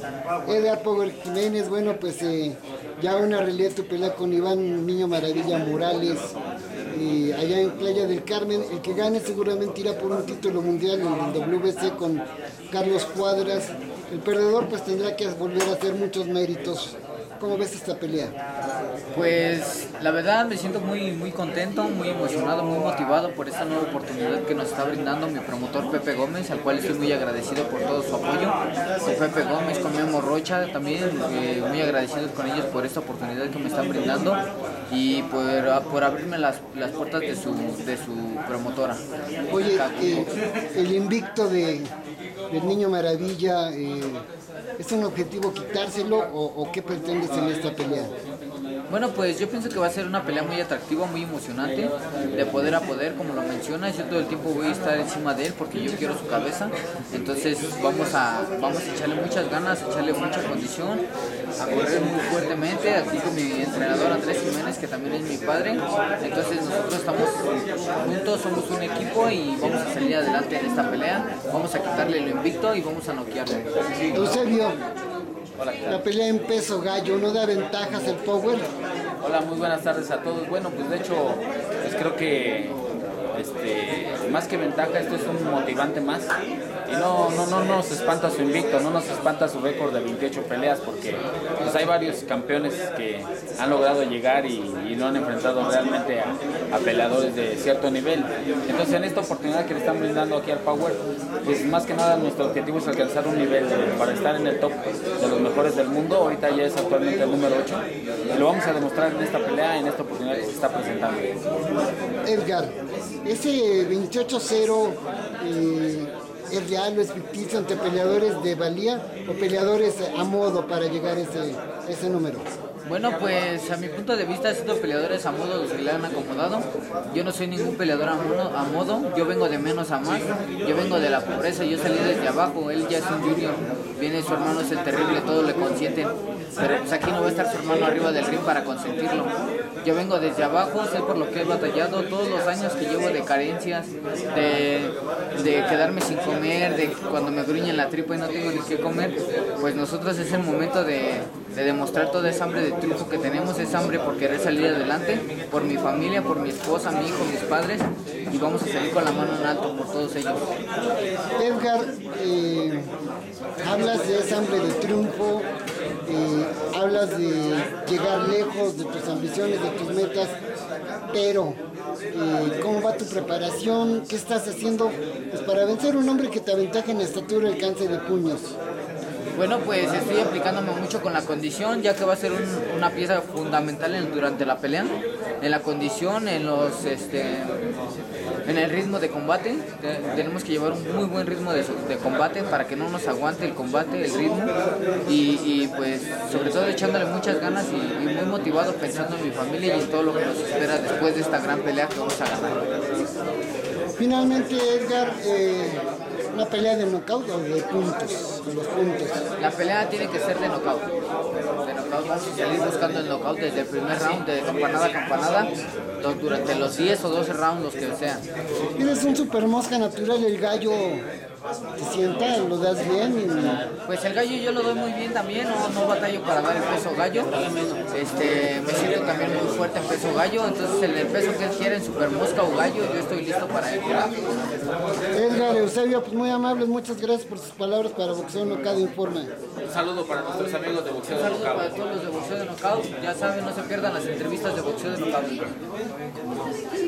Edgar Power Jiménez, bueno, pues ya una realidad tu pelea con Iván Niño Maravilla Morales, allá en Playa del Carmen. El que gane seguramente irá por un título mundial en el WBC con Carlos Cuadras. El perdedor pues tendrá que volver a hacer muchos méritos. ¿Cómo ves esta pelea? Pues la verdad me siento muy contento, muy emocionado, muy motivado por esta nueva oportunidad que nos está brindando mi promotor Pepe Gómez, al cual estoy muy agradecido por todo su apoyo. Con Pepe Gómez, con Memo Rocha también, muy agradecidos con ellos por esta oportunidad que me están brindando y por abrirme las puertas de su promotora. Oye, el invicto del Niño Maravilla, ¿es un objetivo quitárselo o qué pretendes en esta pelea? Bueno, pues yo pienso que va a ser una pelea muy atractiva, muy emocionante, de poder a poder, como lo mencionas. Yo todo el tiempo voy a estar encima de él porque yo quiero su cabeza. Entonces vamos a echarle muchas ganas, a echarle mucha condición, a correr muy fuertemente, aquí con mi entrenador Andrés Jiménez, que también es mi padre. Entonces nosotros estamos juntos, somos un equipo y vamos a salir adelante en esta pelea. Vamos a quitarle lo invicto y vamos a noquearlo. Eusebio, Hola, la pelea en peso gallo, ¿no da ventajas el Power? Hola, muy buenas tardes a todos. Bueno, pues de hecho, pues creo que más que ventaja, esto es un motivante más. Y no nos espanta su invicto, no nos espanta su récord de 28 peleas, porque pues hay varios campeones que han logrado llegar y no han enfrentado realmente a peleadores de cierto nivel. Entonces en esta oportunidad que le están brindando aquí al Power, pues más que nada nuestro objetivo es alcanzar un nivel para estar en el top de los mejores del mundo. Ahorita ya es actualmente el número 8 y lo vamos a demostrar en esta pelea, en esta oportunidad que se está presentando. Edgar, ese 28-0 ¿es real o es ficticio ante peleadores de valía o peleadores a modo para llegar a ese número? Bueno, pues a mi punto de vista, siendo peleadores a modo los que le han acomodado, yo no soy ningún peleador a modo, yo vengo de menos a más, yo vengo de la pobreza, yo salí desde abajo, él ya es un junior, viene su hermano, es el terrible, todo le consienten, pero pues aquí no va a estar su hermano arriba del ring para consentirlo. Yo vengo desde abajo, sé por lo que he batallado, todos los años que llevo de carencias, de quedarme sin comer, de cuando me gruñen la tripa y no tengo ni qué comer, pues nosotros es el momento de demostrar toda esa hambre de triunfo que tenemos, esa hambre por querer salir adelante, por mi familia, por mi esposa, mi hijo, mis padres, y vamos a salir con la mano en alto por todos ellos. Edgar, hablas de esa hambre de triunfo, hablas de llegar lejos de tus ambiciones, de tus metas, pero ¿cómo va tu preparación? ¿Qué estás haciendo pues, para vencer a un hombre que te aventaja en estatura y alcance de puños? Bueno, pues estoy aplicándome mucho con la condición, ya que va a ser una pieza fundamental durante la pelea, en la condición, en el ritmo de combate. Tenemos que llevar un muy buen ritmo de combate para que no nos aguante el combate, el ritmo, y pues sobre todo echándole muchas ganas y muy motivado pensando en mi familia y en todo lo que nos espera después de esta gran pelea que vamos a ganar. Finalmente, Edgar, una pelea de knockout o de puntos, de los puntos. La pelea tiene que ser de knockout. Vamos a salir buscando el knockout desde el primer round, de campanada a campanada, durante los 10 o 12 rounds, los que sean. Eres un super mosca natural, el gallo te sienta, lo das bien. Pues el gallo yo lo doy muy bien también, no batallo para dar el peso gallo. Me siento también muy fuerte en peso gallo, entonces el peso que él quiere en super mosca o gallo, yo estoy listo para él. Edgar, Eusebio, pues muy amables, muchas gracias por sus palabras para Boxeo Knockout Informa. Un saludo para nuestros amigos de Boxeo Un de saludo Knockout. para todos los de Boxeo de Knockout, ya saben, no se pierdan las entrevistas de Boxeo de Knockout.